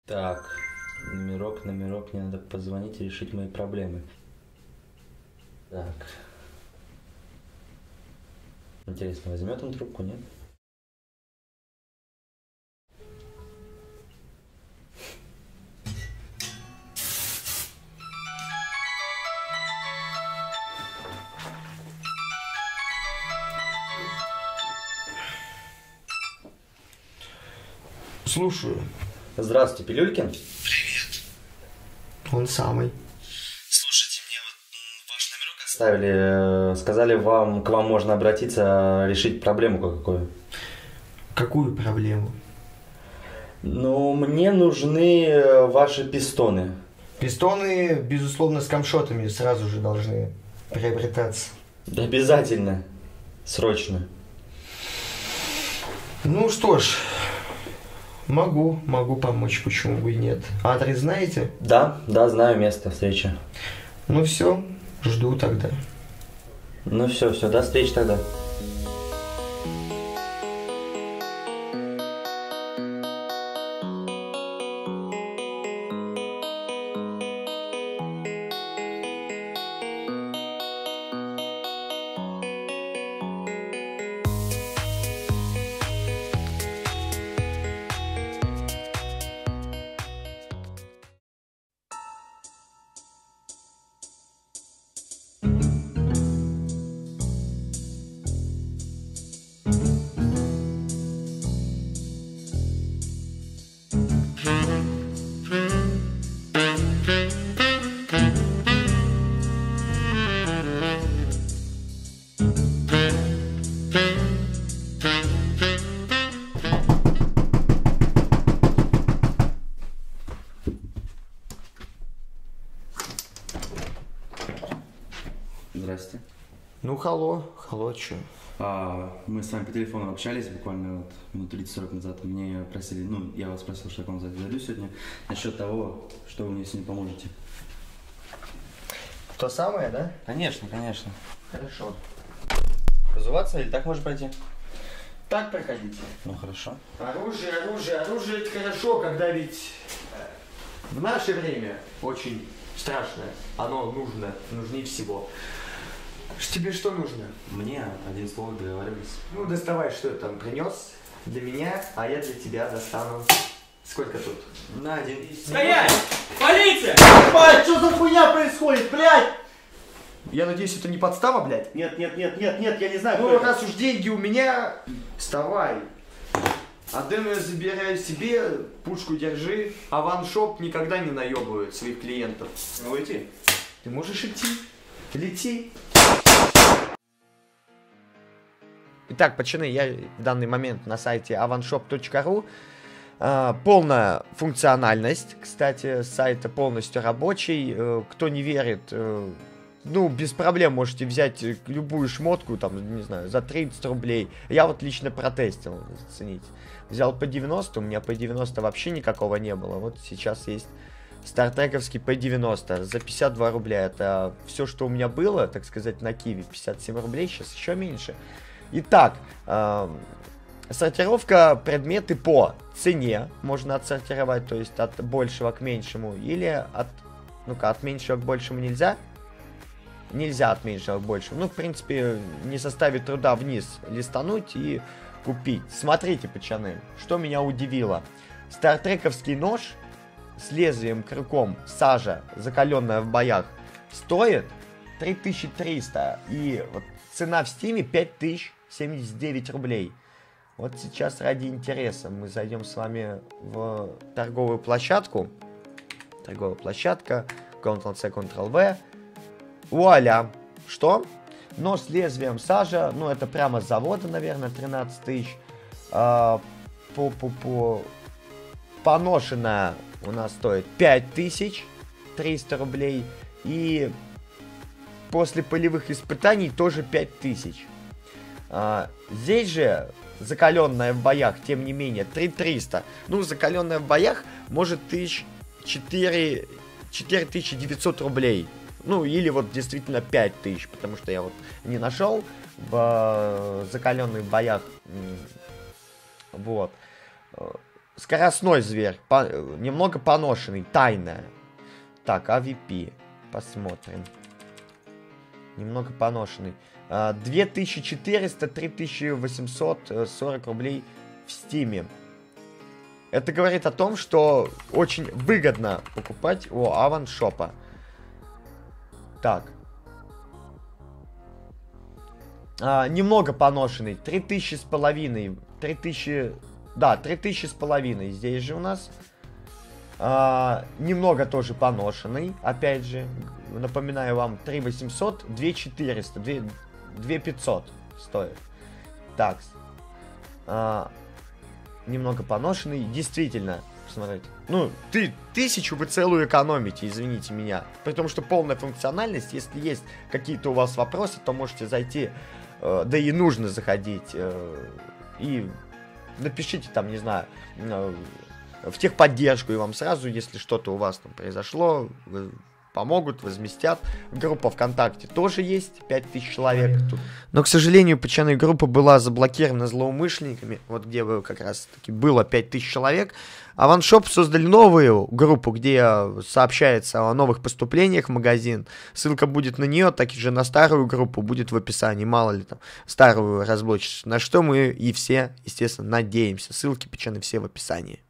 Так, номерок, мне надо позвонить и решить мои проблемы. Так. Интересно, возьмет он трубку, нет? Слушаю. Здравствуйте, Пилюлькин? Привет. Он самый. Слушайте, мне вот ваш номерок Ставили, сказали вам, к вам можно обратиться, решить проблему какую. Какую проблему? Ну, мне нужны ваши пистоны. Пистоны, безусловно, с камшотами сразу же должны приобретаться. Обязательно. Срочно. Ну что ж, могу помочь, почему бы и нет. Адрес знаете? Да, знаю место встречи. Ну все, жду тогда. Ну все, до встречи тогда. Здрасте. Ну, халло, чё? Мы с вами по телефону общались буквально вот минут 30-40 назад. Мне просили, я вас спросил, что я к вам зайду сегодня, насчет того, что вы мне сегодня поможете. То самое, да? Конечно. Хорошо. Разуваться или так можно пройти? Так проходите. Ну хорошо. Оружие это хорошо, когда ведь в наше время очень страшное. Оно нужнее всего. Тебе что нужно? Мне один слово договаривались. Ну, доставай, что я там принес для меня, а я для тебя достану. Сколько тут? На один. Стоять! Полиция! Ебать, что за хуйня происходит, блядь? Я надеюсь, это не подстава, блядь? Нет, я не знаю, Ну, раз уж деньги у меня, вставай. Адену я забираю себе, пушку держи, а ваншоп никогда не наебывает своих клиентов. Ну, идти. Ты можешь идти? Лети. Итак, пацаны, я в данный момент на сайте avanshop.ru. Полная функциональность, кстати, сайта полностью рабочий. Кто не верит, без проблем можете взять любую шмотку, там, не знаю, за 30 рублей. Я вот лично протестил, зацените. Взял по 90, у меня по 90 вообще никакого не было. Вот сейчас есть стартрековский P90 за 52 рубля. Это все, что у меня было, так сказать, на Киви. 57 рублей, сейчас еще меньше. Итак, сортировка предметы по цене можно отсортировать, то есть от большего к меньшему. Или от меньшего к большему нельзя? Нельзя от меньшего к большему. Ну, в принципе, не составит труда вниз листануть и купить. Смотрите, пацаны, что меня удивило. Стартрековский нож с лезвием крюком сажа, закаленная в боях, стоит 3300. И вот цена в стиме 5079 рублей. Вот сейчас ради интереса мы зайдем с вами в торговую площадку. Торговая площадка. Ctrl-C, Ctrl-V. Вуаля. Что? Нож с лезвием сажа. Ну, это прямо с завода, наверное, 13 тысяч. Поношенная у нас стоит 5300 рублей. И после полевых испытаний тоже 5000. Здесь же закаленная в боях, тем не менее, 3300. Ну, закаленная в боях может 4900 рублей. Ну, или вот действительно 5000, потому что я вот не нашел в закаленных боях. Вот. Скоростной зверь. Немного поношенный. Тайная. Так, AVP. Посмотрим. Немного поношенный. 2400-3840 рублей в Стиме. Это говорит о том, что очень выгодно покупать у Аваншопа. Так. Немного поношенный. 3000 с половиной. 3000... Да, 3000 с половиной. Здесь же у нас. Немного тоже поношенный. Опять же, напоминаю вам, 3800, 2400, 2500 стоит. Так. Немного поношенный. Действительно, посмотрите. Ну, 1000 вы целую экономите, извините меня. При том, что полная функциональность. Если есть какие-то у вас вопросы, то можете зайти. Да и нужно заходить. И напишите там, не знаю, в техподдержку, и вам сразу, если что-то у вас там произошло, помогут, возместят. Группа ВКонтакте тоже есть, 5000 человек. Но, к сожалению, печатная группа была заблокирована злоумышленниками, вот где как раз таки было 5000 человек. Аваншоп создали новую группу, где сообщается о новых поступлениях в магазин. Ссылка будет на нее, так и же на старую группу будет в описании. Мало ли там старую разблочишь. На что мы и все, естественно, надеемся. Ссылки печатные все в описании.